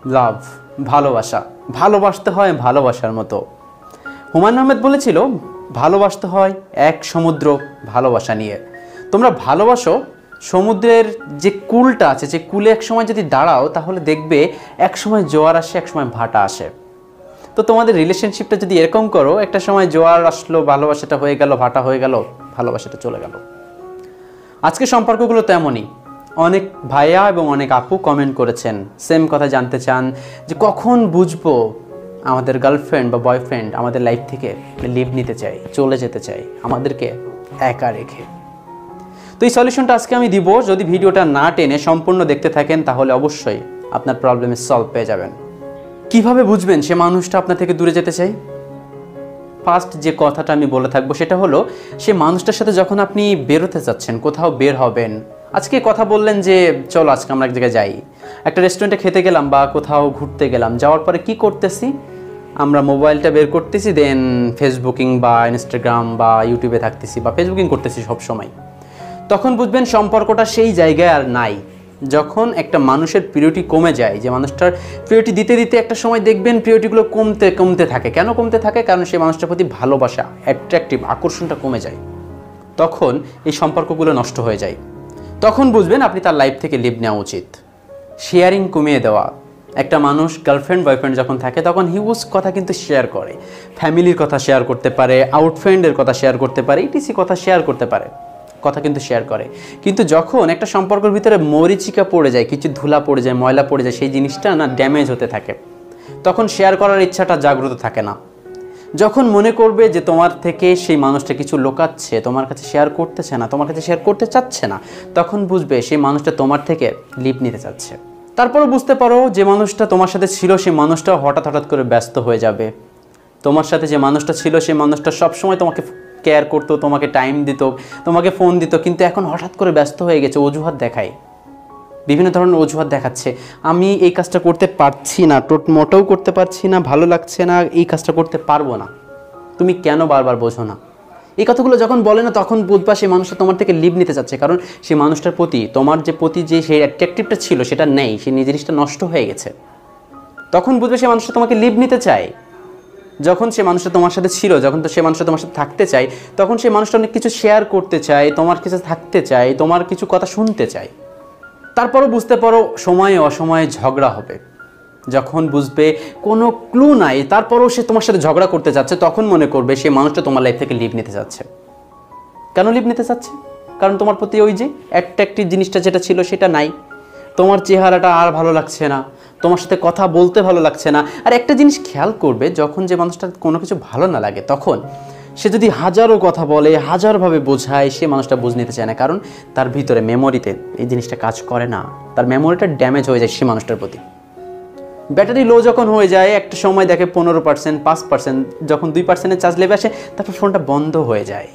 লাভ, ভালোবাসা। ভালোবাসতে হয় ভালোবাসার মতো। হুমায়ুন আহমেদ বলেছিল ভালোবাসতে হয় এক সমুদ্র ভালোবাসা নিয়ে। তোমরা ভালোবাসো সমুদ্রের যে কূলটা আছে, যে কূলে এক সময় যদি দাঁড়াও তাহলে দেখবে এক সময় জোয়ার আসে, এক সময় ভাটা আসে। তো তোমাদের রিলেশনশিপটা যদি এরকম করো, একটা সময় জোয়ার আসলো, ভালোবাসাটা হয়ে গেল, ভাটা হয়ে গেল, ভালোবাসাটা চলে গেল। আজকে সম্পর্কগুলো তেমনই। অনেক ভাইয়া এবং অনেক আপু কমেন্ট করেছেন, সেম কথা জানতে চান যে কখন বুঝবো আমাদের গার্লফ্রেন্ড বা বয়ফ্রেন্ড আমাদের লাইফ থেকে লিভ নিতে চাই, চলে যেতে চাই, আমাদেরকে একা রেখে। তো এই সলিউশনটা আজকে আমি দিব। যদি ভিডিওটা না টেনে সম্পূর্ণ দেখতে থাকেন তাহলে অবশ্যই আপনার প্রবলেমের সলভ পেয়ে যাবেন। কিভাবে বুঝবেন সে মানুষটা আপনার থেকে দূরে যেতে চাই? ফার্স্ট যে কথাটা আমি বলে থাকবো সেটা হলো, সে মানুষটার সাথে যখন আপনি বেরোতে যাচ্ছেন, কোথাও বের হবেন, আজকে কথা বললেন যে চলো আজকে আমরা এক জায়গায় যাই, একটা রেস্টুরেন্টে খেতে গেলাম বা কোথাও ঘুরতে গেলাম, যাওয়ার পরে কি করতেছি, আমরা মোবাইলটা বের করতেছি, দেন ফেসবুকিং বা ইনস্টাগ্রাম বা ইউটিউবে থাকতেছি বা ফেসবুকিং করতেছি সবসময়। তখন বুঝবেন সম্পর্কটা সেই জায়গায় আর নাই। যখন একটা মানুষের প্রিয়রিটি কমে যায়, যে মানুষটার প্রিয়রিটি দিতে দিতে একটা সময় দেখবেন প্রিয়রিটিগুলো কমতে কমতে থাকে। কেন কমতে থাকে? কারণ সেই মানুষটার প্রতি ভালোবাসা, অ্যাট্রাকটিভ আকর্ষণটা কমে যায়। তখন এই সম্পর্কগুলো নষ্ট হয়ে যায়। তখন বুঝবেন আপনি তার লাইফ থেকে লিভ নেওয়া উচিত। শেয়ারিং কমিয়ে দেওয়া। একটা মানুষ গার্লফ্রেন্ড বয়ফ্রেন্ড যখন থাকে তখন হিউজ কথা কিন্তু শেয়ার করে, ফ্যামিলির কথা শেয়ার করতে পারে, আউটফ্রেন্ডের কথা শেয়ার করতে পারে, ইটিসি কথা শেয়ার করতে পারে, কথা কিন্তু শেয়ার করে। কিন্তু যখন একটা সম্পর্কের ভিতরে মরিচিকা পড়ে যায়, কিছু ধুলা পড়ে যায়, ময়লা পড়ে যায়, সেই জিনিসটা না ড্যামেজ হতে থাকে, তখন শেয়ার করার ইচ্ছাটা জাগ্রত থাকে না। যখন মনে করবে যে তোমার থেকে সেই মানুষটা কিছু লুকাচ্ছে, তোমার কাছে শেয়ার করতেছে না, তোমার কাছে শেয়ার করতে চাচ্ছে না, তখন বুঝবে সেই মানুষটা তোমার থেকে লিভ নিতে চাচ্ছে। তারপরে বুঝতে পারো যে মানুষটা তোমার সাথে ছিল সেই মানুষটা হঠাৎ হঠাৎ করে ব্যস্ত হয়ে যাবে। তোমার সাথে যে মানুষটা ছিল সেই মানুষটা সবসময় তোমাকে কেয়ার করতো, তোমাকে টাইম দিত, তোমাকে ফোন দিত, কিন্তু এখন হঠাৎ করে ব্যস্ত হয়ে গেছে, অজুহাত দেখায়, বিভিন্ন ধরনের অজুহাত দেখাচ্ছে। আমি এই কাজটা করতে পারছি না, মোটেও করতে পারছি না, ভালো লাগছে না, এই কাজটা করতে পারবো না। তুমি কেন বারবার বোঝো না? এই কথাগুলো যখন বলে না তখন বুঝবা সেই মানুষটা তোমার থেকে লিভ নিতে চাচ্ছে। কারণ সেই মানুষটার প্রতি তোমার যে সেই অ্যাট্রাকটিভটা ছিল সেটা নেই, সেই জিনিসটা নষ্ট হয়ে গেছে। তখন বুঝবে সেই মানুষটা তোমাকে লিভ নিতে চায়। যখন সে মানুষটা তোমার সাথে ছিল, যখন তো সে মানুষটা তোমার সাথে থাকতে চায়, তখন সেই মানুষটা অনেক কিছু শেয়ার করতে চায়, তোমার কাছে থাকতে চায়, তোমার কিছু কথা শুনতে চায়। তারপরও বুঝতে পারো সময়ে অসময়ে ঝগড়া হবে। যখন বুঝবে কোনো ক্লু নাই, তারপরও সে তোমার সাথে ঝগড়া করতে যাচ্ছে, তখন মনে করবে সেই মানুষটা তোমার লাইফ থেকে লিভ নিতে যাচ্ছে। কেন লিভ নিতে চাচ্ছে? কারণ তোমার প্রতি ওই যে অ্যাট্রাকটিভ জিনিসটা যেটা ছিল সেটা নাই, তোমার চেহারাটা আর ভালো লাগছে না, তোমার সাথে কথা বলতে ভালো লাগছে না। আর একটা জিনিস খেয়াল করবে, যখন যে মানুষটার কোনো কিছু ভালো না লাগে তখন সে যদি হাজারো কথা বলে, হাজারভাবে বোঝায়, সে মানুষটা বুঝে নিতে চায় না। কারণ তার ভিতরে মেমোরিতে এই জিনিসটা কাজ করে না, তার মেমোরিটা ড্যামেজ হয়ে যায় সে মানুষটার প্রতি। ব্যাটারি লো যখন হয়ে যায়, একটা সময় দেখে 15%, 5%, যখন 2%-এর চার্জ লেবে আসে, তারপর ফোনটা বন্ধ হয়ে যায়।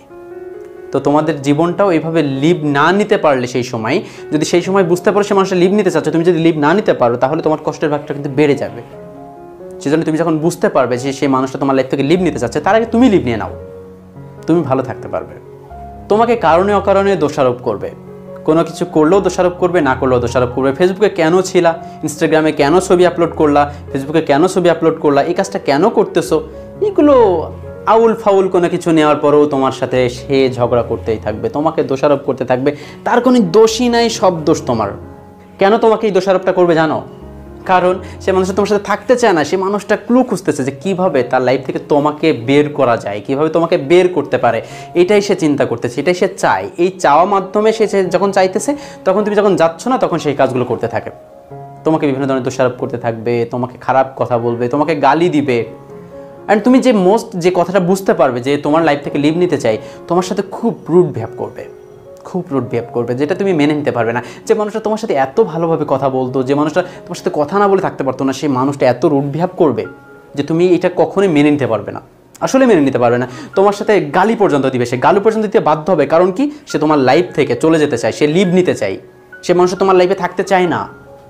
তো তোমাদের জীবনটাও এইভাবে লিভ না নিতে পারলে, সেই সময় যদি সেই সময় বুঝতে পারো সে মানুষটা লিভ নিতে চাচ্ছে, তুমি যদি লিভ না নিতে পারো তাহলে তোমার কষ্টের ভাগটা কিন্তু বেড়ে যাবে। সেজন্য তুমি যখন বুঝতে পারবে যে সেই মানুষটা তোমার লাইফ থেকে লিভ নিতে চাচ্ছে, তার আগে তুমি লিভ নিয়ে নাও, তুমি ভালো থাকতে পারবে। তোমাকে কারণে অকারণে দোষারোপ করবে, কোনো কিছু করলেও দোষারোপ করবে, না করলেও দোষারোপ করবে। ফেসবুকে কেন ছিলা, ইনস্টাগ্রামে কেন ছবি আপলোড করলা, ফেসবুকে কেন ছবি আপলোড করলা, এই কাজটা কেন করতেছো, এগুলো আউল ফাউল কোনো কিছু নেওয়ার পরেও তোমার সাথে সে ঝগড়া করতেই থাকবে, তোমাকে দোষারোপ করতে থাকবে। তার কোনো দোষই নাই, সব দোষ তোমার। কেন তোমাকে এই দোষারোপটা করবে জানো? কারণ সে মানুষটা তোমার সাথে থাকতে চায় না, সে মানুষটা ক্লু খুঁজতেছে যে কীভাবে তার লাইফ থেকে তোমাকে বের করা যায়, কীভাবে তোমাকে বের করতে পারে, এটাই সে চিন্তা করতেছে, এটাই সে চায়। এই চাওয়া মাধ্যমে সে যখন চাইতেছে, তখন তুমি যখন যাচ্ছ না, তখন সেই কাজগুলো করতে থাকে, তোমাকে বিভিন্ন ধরনের দোষারোপ করতে থাকবে, তোমাকে খারাপ কথা বলবে, তোমাকে গালি দিবে। অ্যান্ড তুমি যে কথাটা বুঝতে পারবে যে তোমার লাইফ থেকে লিভ নিতে চাই, তোমার সাথে খুব রুড বিহেভ করবে, খুব রুড বিহেভ করবে, যেটা তুমি মেনে নিতে পারবে না। যে মানুষটা তোমার সাথে এত ভালোভাবে কথা বলতো, যে মানুষটা তোমার সাথে কথা না বলে থাকতে পারতো না, সেই মানুষটা এত রুড বিহেভ করবে যে তুমি এটা কখনোই মেনে নিতে পারবে না, আসলে মেনে নিতে পারবে না। তোমার সাথে গালি পর্যন্ত দিবে, সে গালি পর্যন্ত দিতে বাধ্য হবে। কারণ কি? সে তোমার লাইফ থেকে চলে যেতে চায়, সে লিভ নিতে চায়, সে মানুষটা তোমার লাইফে থাকতে চায় না।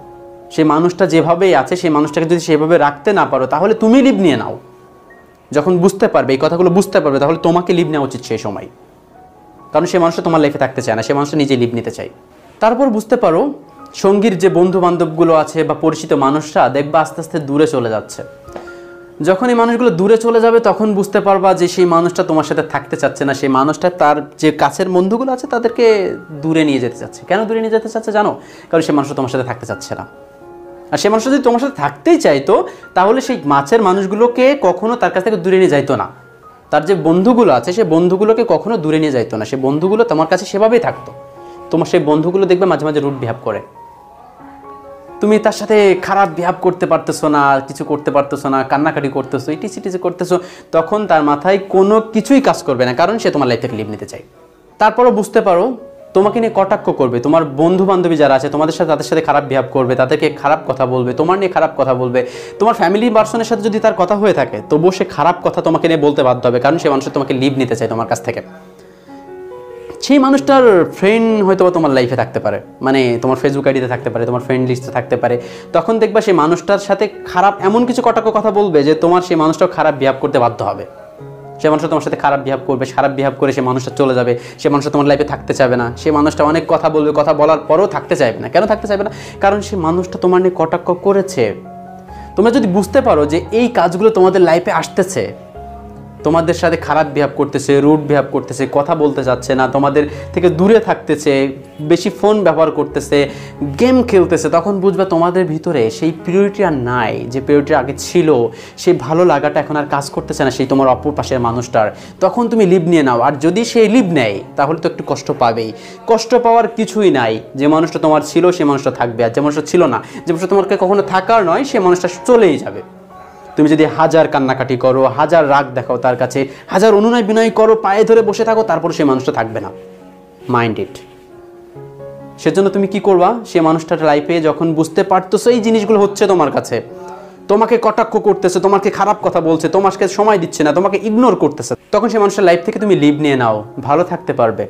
সেই মানুষটা যেভাবেই আছে, সেই মানুষটাকে যদি সেভাবে রাখতে না পারো, তাহলে তুমি লিভ নিয়ে নাও। যখন বুঝতে পারবে, এই কথাগুলো বুঝতে পারবে, তাহলে তোমাকে লিভ নেওয়া উচিত সেই সময়। কারণ সে মানুষটা তোমার লাইফে থাকতে চায় না, সে মানুষটা নিজে লিভ নিতে চায়। তারপর বুঝতে পারো সঙ্গীর যে বন্ধু বান্ধবগুলো আছে বা পরিচিত মানুষরা দেখবা আস্তে আস্তে দূরে চলে যাচ্ছে। যখন এই মানুষগুলো দূরে চলে যাবে তখন বুঝতে পারবা যে সেই মানুষটা তোমার সাথে থাকতে চাচ্ছে না, সেই মানুষটা তার যে কাছের বন্ধুগুলো আছে তাদেরকে দূরে নিয়ে যেতে চাচ্ছে। কেন দূরে নিয়ে যেতে চাচ্ছে জানো? কারণ সেই মানুষটা তোমার সাথে থাকতে চাচ্ছে না। আর সেই মানুষটা যদি তোমার সাথে থাকতেই চাইতো তাহলে সেই মাছের মানুষগুলোকে কখনো তার কাছ থেকে দূরে নিয়ে যাইতো না। তার যে বন্ধুগুলো আছে সেই বন্ধুগুলোকে কখনো দূরে নিয়ে যাইতো না, সেই বন্ধুগুলো তোমার কাছে সেভাবেই থাকতো। তোমার সেই বন্ধুগুলো দেখবে মাঝে মাঝে রুড বিহেভ করে, তুমি তার সাথে খারাপ বিহেভ করতে পারতেছো না, কিছু করতে পারতেছো না, কান্নাকাটি করতেছো, ইটিসিটিসি করতেছো, তখন তার মাথায় কোনো কিছুই কাজ করবে না, কারণ সে তোমার লাইফ থেকে লিভ নিতে চায়। তারপরও বুঝতে পারো তোমাকে নিয়ে কটাক্ষ করবে, তোমার বন্ধু বান্ধবী যারা আছে তাদের সাথে খারাপ বিহেভ করবে, তাদেরকে খারাপ কথা বলবে, তোমার নিয়ে খারাপ কথা বলবে। তোমার ফ্যামিলি পার্সনের সাথে যদি তার কথা হয়ে থাকে তবুও সে খারাপ কথা তোমাকে নিয়ে বলতে বাধ্য হবে, কারণ সে মানুষ তোমাকে লিভ নিতে চায় তোমার কাছ থেকে। সেই মানুষটার ফ্রেন্ড হয়তো তোমার লাইফে থাকতে পারে, মানে তোমার ফেসবুক আইডিতে থাকতে পারে, তোমার ফ্রেন্ড লিস্টে থাকতে পারে। তখন দেখবা সেই মানুষটার সাথে খারাপ এমন কিছু কটাক্ষ কথা বলবে যে তোমার সেই মানুষটাও খারাপ বিহেভ করতে বাধ্য হবে। সে মানুষটা তোমার সাথে খারাপ বিহেভ করবে, খারাপ বিহেভ করে সে মানুষটা চলে যাবে, সে মানুষটা তোমার লাইফে থাকতে চাইবে না। সে মানুষটা অনেক কথা বলবে, কথা বলার পরেও থাকতে চাইবে না। কেন থাকতে চাইবে না? কারণ সে মানুষটা তোমার নিয়ে কটাক্ষ করেছে। তোমরা যদি বুঝতে পারো যে এই কাজগুলো তোমাদের লাইফে আসতেছে, তোমাদের সাথে খারাপ বিহেভ করতেছে, রুড বিহেভ করতেছে, কথা বলতে চাচ্ছে না, তোমাদের থেকে দূরে থাকতেছে, বেশি ফোন ব্যবহার করতেছে, গেম খেলতেছে, তখন বুঝবে তোমাদের ভিতরে সেই প্রিয়রিটি আর নাই, যে প্রিয়রিটি আগে ছিল, সেই ভালো লাগাটা এখন আর কাজ করতেছে না সেই তোমার অপর পাশের মানুষটার। তখন তুমি লিভ নিয়ে নাও। আর যদি সেই লিভ নেয় তাহলে তো একটু কষ্ট পাবেই। কষ্ট পাওয়ার কিছুই নাই। যে মানুষটা তোমার ছিল সেই মানুষটা থাকবে, আর যে মানুষটা ছিল না, যে মানুষটা তোমাকে কখনো থাকার নয়, সেই মানুষটা চলেই যাবে। তুমি যদি হাজার কান্নাকাটি করো, হাজার রাগ দেখাও তার কাছে, হাজার অনুনয় বিনয় করো, পায়ে ধরে বসে থাকো, তারপর সেই মানুষটা থাকবে না। Mind it. সেজন্য তুমি কি করবা? সেই মানুষটার লাইফে যখন বুঝতে পারতেছো এই জিনিসগুলো হচ্ছে তোমার কাছে, তোমাকে কটাক্ষ করতেছে, তোমাকে খারাপ কথা বলছে, তোমাকে সময় দিচ্ছে না, তোমাকে ইগনোর করতেছে, তখন সেই মানুষের লাইফ থেকে তুমি লিভ নিয়ে নাও, ভালো থাকতে পারবে।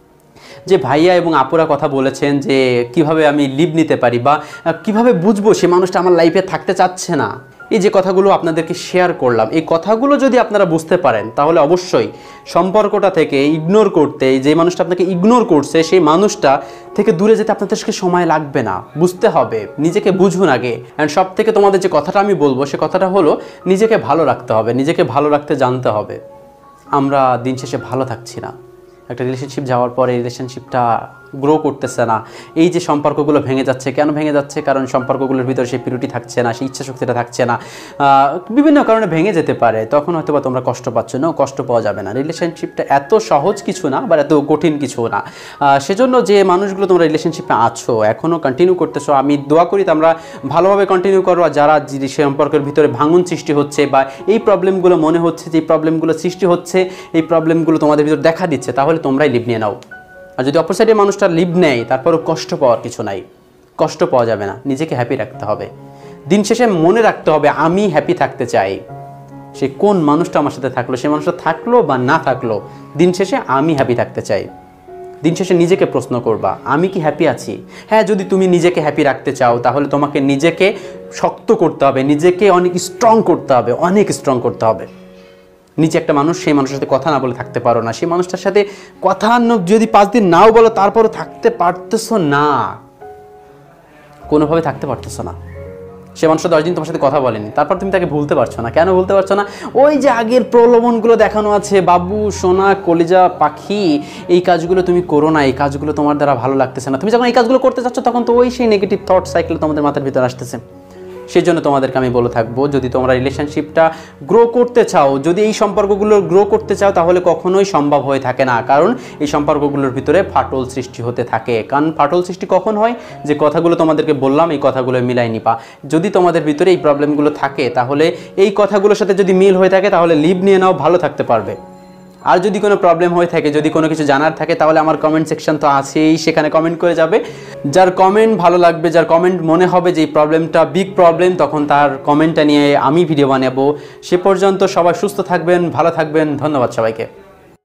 যে ভাইয়া এবং আপুরা কথা বলেছেন যে কিভাবে আমি লিভ নিতে পারি বা কিভাবে বুঝবো সে মানুষটা আমার লাইফে থাকতে চাচ্ছে না, এই যে কথাগুলো আপনাদেরকে শেয়ার করলাম, এই কথাগুলো যদি আপনারা বুঝতে পারেন তাহলে অবশ্যই সম্পর্কটা থেকে ইগনোর করতে, যে মানুষটা আপনাকে ইগনোর করছে সেই মানুষটা থেকে দূরে যেতে আপনাদেরকে সময় লাগবে না। বুঝতে হবে, নিজেকে বুঝুন আগে। অ্যান্ড সব থেকে তোমাদের যে কথাটা আমি বলবো সে কথাটা হলো নিজেকে ভালো রাখতে হবে, নিজেকে ভালো রাখতে জানতে হবে। আমরা দিন শেষে ভালো থাকছি না, একটা রিলেশনশিপ যাওয়ার পরে রিলেশনশিপটা গ্রো করতেছে না, এই যে সম্পর্কগুলো ভেঙে যাচ্ছে, কেন ভেঙে যাচ্ছে? কারণ সম্পর্কগুলোর ভিতরে সেই পিউরিটি থাকছে না, সেই ইচ্ছা শক্তিটা থাকছে না, বিভিন্ন কারণে ভেঙে যেতে পারে। তখন হয়তো বা তোমরা কষ্ট পাচ্ছ না, কষ্ট পাওয়া যাবে না। রিলেশনশিপটা এত সহজ কিছু না বা এত কঠিন কিছু না। সেজন্য যে মানুষগুলো তোমরা রিলেশনশিপে আছো, এখনও কন্টিনিউ করতেছো, আমি দোয়া করি তোমরা ভালোভাবে কন্টিনিউ করো। আর যারা সম্পর্কের ভিতরে ভাঙন সৃষ্টি হচ্ছে বা এই প্রবলেমগুলো মনে হচ্ছে যে এই প্রবলেমগুলো সৃষ্টি হচ্ছে, এই প্রবলেমগুলো তোমাদের ভিতরে দেখা দিচ্ছে, তাহলে তোমরাই লিভ নিয়ে নাও। আর যদি অপর সাইডে মানুষটা লিভ নেয় তারপরও কষ্ট পাওয়ার কিছু নাই, কষ্ট পাওয়া যাবে না। নিজেকে হ্যাপি রাখতে হবে। দিন শেষে মনে রাখতে হবে আমি হ্যাপি থাকতে চাই। সে কোন মানুষটা আমার সাথে থাকলো, সে মানুষটা থাকলো বা না থাকলো, দিন শেষে আমি হ্যাপি থাকতে চাই। দিন শেষে নিজেকে প্রশ্ন করবা আমি কি হ্যাপি আছি? হ্যাঁ, যদি তুমি নিজেকে হ্যাপি রাখতে চাও তাহলে তোমাকে নিজেকে শক্ত করতে হবে, নিজেকে অনেক স্ট্রং করতে হবে, অনেক স্ট্রং করতে হবে। নিচে একটা মানুষ, সেই মানুষের সাথে কথা না বলে থাকতে পারো না, সেই মানুষটার সাথে কথা যদি 5 দিন নাও বলো তারপরও থাকতে পারতেছো না, কোনোভাবে থাকতে পারতেছো না। সে মানুষটা 10 দিন তোমার সাথে কথা বলেনি, তারপর তুমি তাকে ভুলতে পারছো না। কেন ভুলতে পারছো না? ওই যে আগের প্রলোভনগুলো দেখানো আছে, বাবু সোনা কলিজা পাখি, এই কাজগুলো তুমি করো না, এই কাজগুলো তোমার দ্বারা ভালো লাগতেছে না। তুমি যখন এই কাজগুলো করতে চাচ্ছ তখন তো ওই সেই নেগেটিভ থট সাইকেল তোমাদের মাথার ভিতরে আসতেছে। সেই জন্য তোমাদেরকে আমি বলে থাকবো, যদি তোমরা রিলেশনশিপটা গ্রো করতে চাও, যদি এই সম্পর্কগুলো গ্রো করতে চাও, তাহলে কখনোই সম্ভব হয়ে থাকে না। কারণ এই সম্পর্কগুলোর ভিতরে ফাটল সৃষ্টি হতে থাকে। কারণ ফাটল সৃষ্টি কখন হয়? যে কথাগুলো তোমাদেরকে বললাম এই কথাগুলো মিলাই নিবা। যদি তোমাদের ভিতরে এই প্রবলেমগুলো থাকে তাহলে এই কথাগুলোর সাথে যদি মিল হয়ে থাকে তাহলে লিভ নিয়ে নাও, ভালো থাকতে পারবে। আর যদি কোনো প্রবলেম হয়ে থাকে, যদি কোনো কিছু জানার থাকে, তাহলে আমার কমেন্ট সেকশন তো আছেই, সেখানে কমেন্ট করে যাবে। যার কমেন্ট ভালো লাগবে, যার কমেন্ট মনে হবে যে এই প্রবলেমটা বিগ প্রবলেম, তখন তার কমেন্টটা নিয়ে আমি ভিডিও বানাবো। সে পর্যন্ত সবাই সুস্থ থাকবেন, ভালো থাকবেন। ধন্যবাদ সবাইকে।